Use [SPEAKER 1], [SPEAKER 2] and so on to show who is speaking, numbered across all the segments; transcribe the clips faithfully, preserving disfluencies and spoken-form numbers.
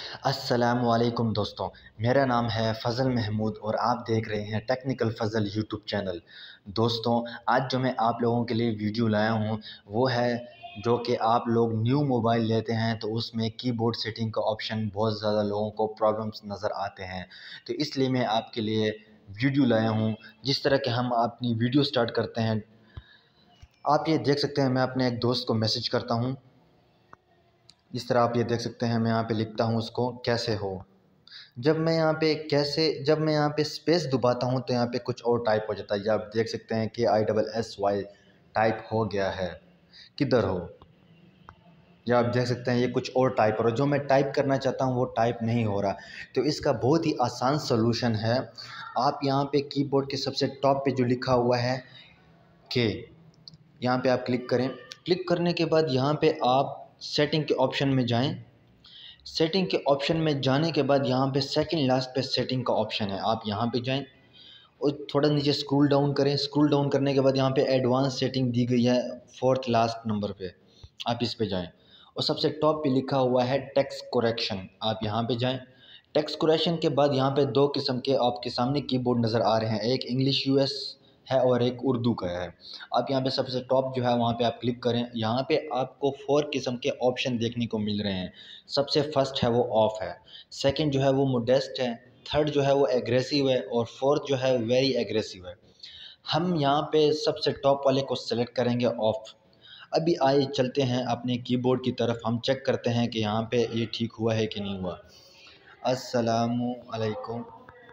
[SPEAKER 1] अस्सलामुअलैकुम दोस्तों, मेरा नाम है फ़ज़ल महमूद और आप देख रहे हैं टेक्निकल फ़ज़ल यूट्यूब चैनल। दोस्तों, आज जो मैं आप लोगों के लिए वीडियो लाया हूँ वो है जो कि आप लोग न्यू मोबाइल लेते हैं तो उसमें कीबोर्ड सेटिंग का ऑप्शन बहुत ज़्यादा लोगों को प्रॉब्लम्स नज़र आते हैं। तो इसलिए मैं आपके लिए वीडियो लाया हूँ। जिस तरह के हम अपनी वीडियो स्टार्ट करते हैं, आप ये देख सकते हैं मैं अपने एक दोस्त को मैसेज करता हूँ। इस तरह आप ये देख सकते हैं मैं यहाँ पे लिखता हूँ उसको, कैसे हो। जब मैं यहाँ पे कैसे जब मैं यहाँ पे स्पेस दबाता हूँ तो यहाँ पे कुछ और टाइप हो जाता है। ये आप देख सकते हैं कि I double S Y type हो गया है, किधर हो। या आप देख सकते हैं ये कुछ और टाइप हो रहा है, जो मैं टाइप करना चाहता हूँ वो टाइप नहीं हो रहा। तो इसका बहुत ही आसान सलूशन है। आप यहाँ पे कीबोर्ड के सबसे टॉप पे जो लिखा हुआ है के, यहाँ पे आप क्लिक करें। क्लिक करने के बाद यहाँ पे आप सेटिंग के ऑप्शन में जाएं। सेटिंग के ऑप्शन में जाने के बाद यहाँ पे सेकंड लास्ट पे सेटिंग का ऑप्शन है, आप यहाँ पे जाएं और थोड़ा नीचे स्क्रॉल डाउन करें। स्क्रॉल डाउन करने के बाद यहाँ पे एडवांस सेटिंग दी गई है फोर्थ लास्ट नंबर पे, आप इस पे जाएं और सबसे टॉप पे लिखा हुआ है टेक्स्ट करेक्शन, आप यहाँ पे जाएं। टेक्स्ट करेक्शन के बाद यहाँ पे दो किस्म के आपके सामने कीबोर्ड नज़र आ रहे हैं, एक इंग्लिश यूएस है और एक उर्दू का है। आप यहाँ पे सबसे टॉप जो है वहाँ पे आप क्लिक करें। यहाँ पे आपको फोर किस्म के ऑप्शन देखने को मिल रहे हैं। सबसे फर्स्ट है वो ऑफ है, सेकंड जो है वो मोडेस्ट है, थर्ड जो है वो एग्रेसिव है और फोर्थ जो है वेरी एग्रेसिव है। हम यहाँ पे सबसे टॉप वाले को सेलेक्ट करेंगे, ऑफ। अभी आइए चलते हैं अपने कीबोर्ड की तरफ, हम चेक करते हैं कि यहाँ पे ये ठीक हुआ है कि नहीं हुआ। अस्सलामु अलैकुम,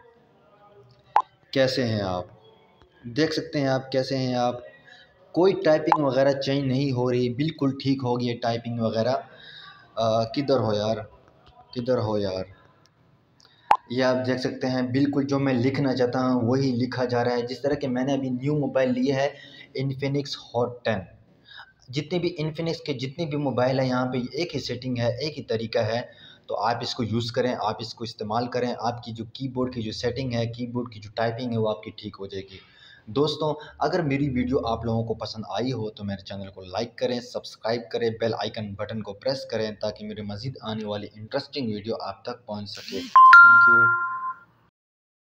[SPEAKER 1] कैसे हैं आप। देख सकते हैं आप कैसे हैं आप। कोई टाइपिंग वगैरह चेंज नहीं हो रही, बिल्कुल ठीक हो गई टाइपिंग वगैरह। किधर हो यार, किधर हो यार। ये आप देख सकते हैं बिल्कुल जो मैं लिखना चाहता हूँ वही लिखा जा रहा है। जिस तरह के मैंने अभी न्यू मोबाइल लिया है इन्फिनिक्स हॉट टेन। जितने भी इन्फिनिक्स के जितने भी मोबाइल हैं यहाँ पे एक ही सेटिंग है, एक ही तरीका है। तो आप इसको यूज़ करें, आप इसको इस्तेमाल करें, आपकी जो कीबोर्ड की जो सेटिंग है, कीबोर्ड की जो टाइपिंग है वो आपकी ठीक हो जाएगी। दोस्तों, अगर मेरी वीडियो आप लोगों को पसंद आई हो तो मेरे चैनल को लाइक करें, सब्सक्राइब करें, बेल आइकन बटन को प्रेस करें ताकि मेरे मज़ीद आने वाली इंटरेस्टिंग वीडियो आप तक पहुँच सके। Thank you.